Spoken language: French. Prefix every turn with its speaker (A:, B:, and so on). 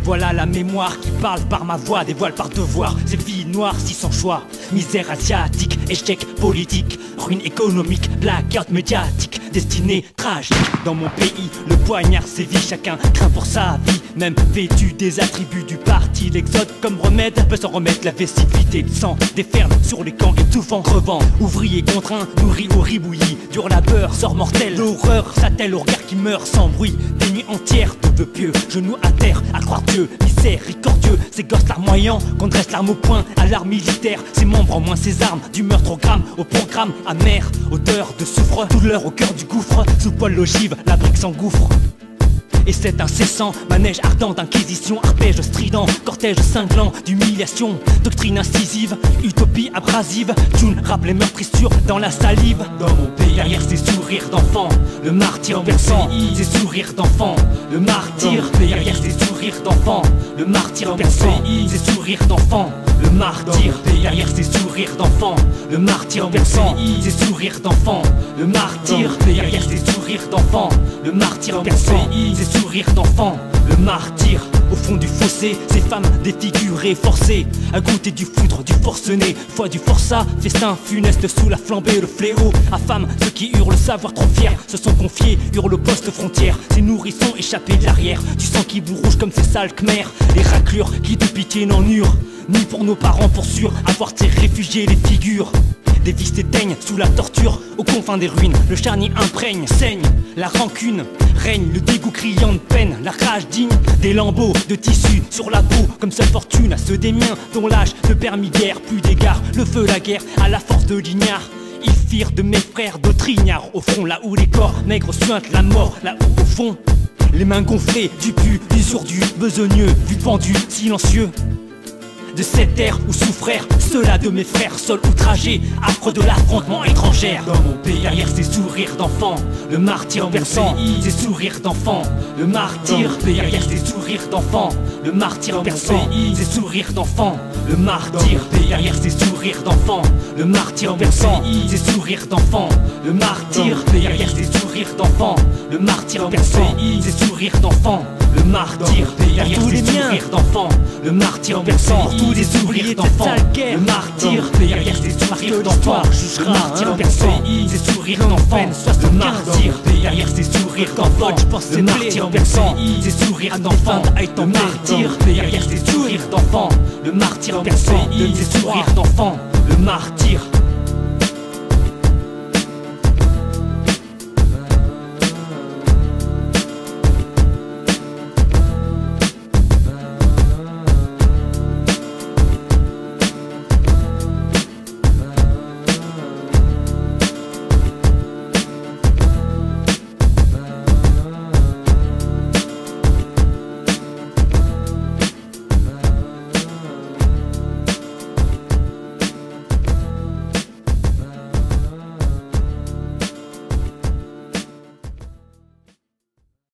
A: Voilà la mémoire qui parle par ma voix, dévoile par devoir. Ces filles noires si sans choix, misère asiatique, échec politique, ruine économique, blackout médiatique, destinée tragique. Dans mon pays, le poignard sévit, chacun craint pour sa vie. Même vêtu des attributs du parti, l'exode comme remède peut s'en remettre. La vestivité, le sang déferle sur les camps étouffants, crevant. Ouvriers contraints, nourris au ribouillis, dur labeur, sort mortel, l'horreur s'attelle au regard qui meurt sans bruit. Des nuits entières de vœux pieux, genoux à terre, à croire Dieu, miséricordieux. Ces gosses larmoyants qu'on dresse l'arme au poing à l'arme militaire. Ses membres en moins ses armes, du meurtre au gramme, au programme amer, odeur de soufre, douleur au cœur du gouffre. Sous poil l'ogive, la brique s'engouffre. Et c'est incessant, manège ardent d'inquisition, arpège strident, cortège cinglant d'humiliation, doctrine incisive, utopie abrasive, tune, rap les meurtrissures dans la salive. Dans mon pays, derrière ces sourires d'enfants, le martyr perçant, ces sourires d'enfants, le martyr, derrière ces sourires d'enfants, le martyr perçant, ces sourires d'enfants, le martyr, derrière ces sourires d'enfants, le martyr perçant, ces sourires d'enfants, le martyr, derrière ces sourires d'enfants, le martyr perçant, ces sourires d'enfants, le martyr. Au fond du fossé, ces femmes défigurées, forcées à goûter du foudre, du forcené, foi du forçat, festin funeste sous la flambée, le fléau. Affame ceux qui hurlent, savoir trop fiers, se sont confiés, hurlent au poste frontière. Ces nourrissons échappés de l'arrière, du sang qui vous rouge comme ces sales khmers. Les raclures qui de pitié n'en eurent, ni pour nos parents pour sûr, avoir ces réfugiés les figures. Des vices s'éteignent sous la torture, aux confins des ruines, le charnier imprègne, saigne, la rancune règne, le dégoût criant de peine, la rage digne des lambeaux de tissu sur la peau, comme seule fortune à ceux des miens, dont l'âge ne permit guère, plus d'égard, le feu, la guerre, à la force de l'ignare. Ils firent de mes frères d'autres ignares, au front, là où les corps maigres suintent la mort, là où au fond, les mains gonflées, du pu, l'usure du besogneux, du pendu, silencieux. De cette terre où souffrèrent ceux-là de mes frères, seuls outragés, affreux de l'affrontement étrangère. Dans mon pays, derrière ces sourires d'enfants, le martyr perçant, ces sourires d'enfants, le martyr, derrière ces sourires d'enfants, le martyr perçant, ces sourires d'enfants, le martyr, derrière ces sourires d'enfants, le martyr perçant, ces sourires d'enfants, le martyr, derrière ces sourires d'enfants, le martyr perçant, ces sourires d'enfants, le martyr, derrière ces sourires d'enfants, le martyr perçant, tous les ouvriers d'enfants, le martyr, derrière ces sourires d'enfants, le martyr perçant, ces sourires d'enfants, le martyr, derrière ces sourires d'enfants, le martyr perçant, ces sourires d'enfants, le martyr, derrière ces sourires d'enfants, le martyr perçant, ces sourires d'enfants, le martyr.